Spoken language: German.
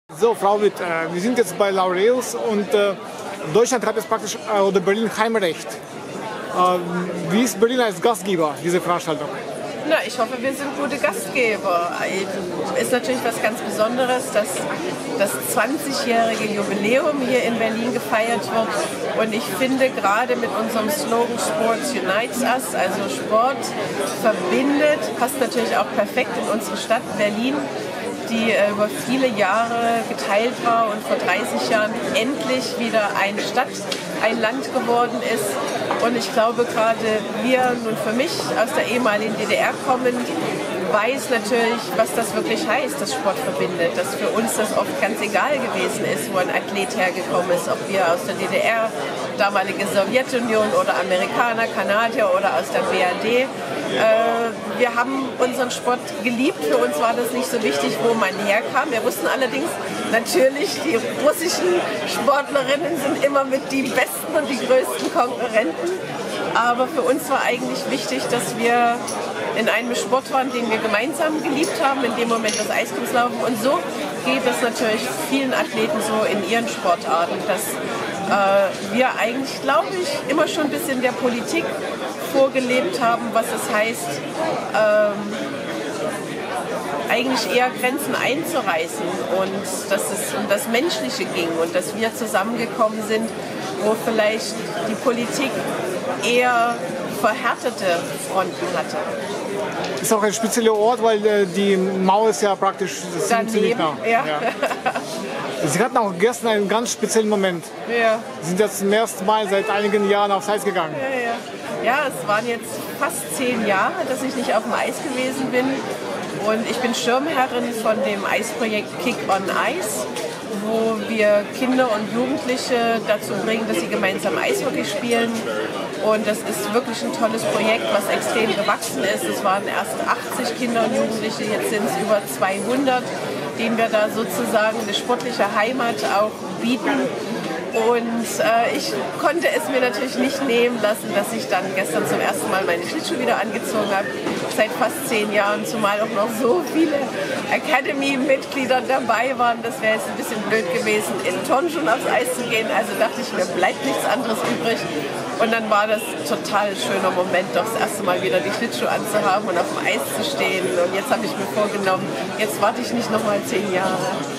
So, Frau Witt, wir sind jetzt bei Laureus und Deutschland hat jetzt praktisch, oder Berlin, Heimrecht. Wie ist Berlin als Gastgeber, diese Veranstaltung? Na, ich hoffe, wir sind gute Gastgeber. Ist natürlich was ganz Besonderes, dass das 20-jährige Jubiläum hier in Berlin gefeiert wird. Und ich finde, gerade mit unserem Slogan Sports Unites Us, also Sport verbindet, passt natürlich auch perfekt in unsere Stadt Berlin, die über viele Jahre geteilt war und vor 30 Jahren endlich wieder eine Stadt, ein Land geworden ist. Und ich glaube, gerade wir, nun für mich aus der ehemaligen DDR kommend, weiß natürlich, was das wirklich heißt, dass Sport verbindet. Dass für uns das oft ganz egal gewesen ist, wo ein Athlet hergekommen ist, ob wir aus der DDR, damalige Sowjetunion oder Amerikaner, Kanadier oder aus der BRD. Wir haben unseren Sport geliebt. Für uns war das nicht so wichtig, wo man herkam. Wir wussten allerdings natürlich, die russischen Sportlerinnen sind immer mit die besten und die größten Konkurrenten. Aber für uns war eigentlich wichtig, dass wir in einem Sport waren, den wir gemeinsam geliebt haben, in dem Moment das Eiskunstlaufen. Und so geht es natürlich vielen Athleten so in ihren Sportarten, dass wir eigentlich, glaube ich, immer schon ein bisschen der Politik vorgelebt haben, was es heißt, eigentlich eher Grenzen einzureißen und dass es um das Menschliche ging und dass wir zusammengekommen sind, wo vielleicht die Politik eher verhärtete Fronten hatte. Ist auch ein spezieller Ort, weil die Mauer ist ja praktisch ziemlich nah. Ja. Sie hatten auch gestern einen ganz speziellen Moment. Ja. Sie sind jetzt zum ersten Mal seit einigen Jahren aufs Eis gegangen. Ja, es waren jetzt fast 10 Jahre, dass ich nicht auf dem Eis gewesen bin. Und ich bin Schirmherrin von dem Eisprojekt Kick on Ice, wo wir Kinder und Jugendliche dazu bringen, dass sie gemeinsam Eishockey spielen. Und das ist wirklich ein tolles Projekt, was extrem gewachsen ist. Es waren erst 80 Kinder und Jugendliche, jetzt sind es über 200, denen wir da sozusagen eine sportliche Heimat auch bieten. Und ich konnte es mir natürlich nicht nehmen lassen, dass ich dann gestern zum ersten Mal meine Schlittschuhe wieder angezogen habe. Seit fast 10 Jahren, zumal auch noch so viele Academy-Mitglieder dabei waren. Das wäre jetzt ein bisschen blöd gewesen, in Turnschuhen aufs Eis zu gehen. Also dachte ich, mir bleibt nichts anderes übrig. Und dann war das ein total schöner Moment, doch das erste Mal wieder die Schlittschuhe anzuhaben und auf dem Eis zu stehen. Und jetzt habe ich mir vorgenommen, jetzt warte ich nicht nochmal 10 Jahre.